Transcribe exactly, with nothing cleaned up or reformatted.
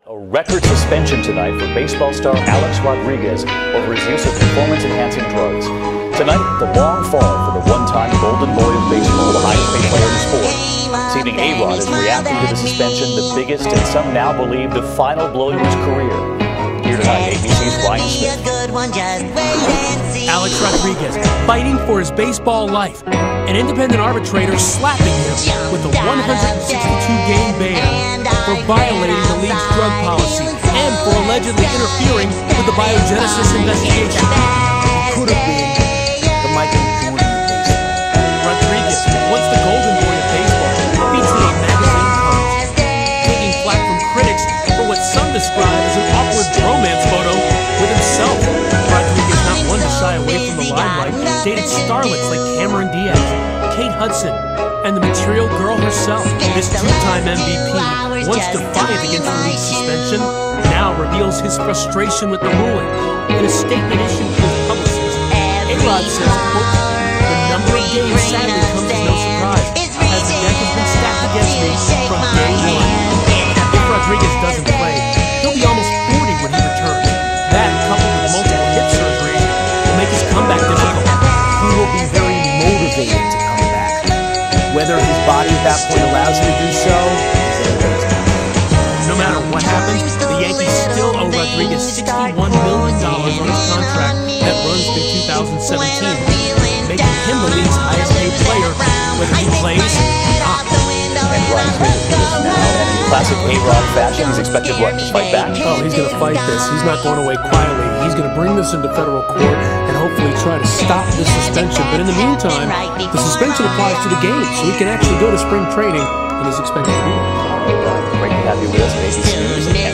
A record suspension tonight for baseball star Alex Rodriguez over his use of performance-enhancing drugs. Tonight, the long fall for the one-time Golden Boy of baseball, the highest-paid player in the sport. This evening, A-Rod is reacting to the suspension, the biggest and some now believe the final blow to his career. Here tonight, A B C's Ryan Smith. Alex Rodriguez fighting for his baseball life. An independent arbitrator slapping him with a one hundred sixty-two game ban for violating the league's drug policy and for allegedly interfering with the biogenesis investigation. He could have been the Michael Jordan of baseball. Rodriguez, once the Golden Boy of baseball, featuring a magazine cover, taking flack from critics for what some describe as an awkward bromance photo with himself. Rodriguez, not one to shy away from the limelight, dated starlets like Cameron Diaz, Kate Hudson, and the Material Girl herself. This two-time M V P, once defiant against the league suspension, now reveals his frustration with the ruling. In a statement issued to his publicist, A-Rod says, quote, "The number of games sadly comes as no surprise, as the deck has been stacked against me from day one. If Rodriguez doesn't play, he'll be almost forty when he returns. That, coupled with multiple hip surgeries, will make his comeback difficult. He will be very motivated to come back. Whether his body at that point allows him to do so, no matter what happens, the Yankees still owe Rodriguez sixty-one million dollars on his contract that runs through two thousand seventeen, making him the league's highest-paid player, whether he plays or not." And Ryan Smith is with us now, and in classic A-Rod fashion, he's expected what, to fight back? Oh, he's going to fight this. He's not going away quietly. He's going to bring this into federal court and hopefully try to stop this suspension. But in the meantime, the suspension applies to the game, so he can actually go to spring training and is expected to be there. Great to have you with us, A B C News.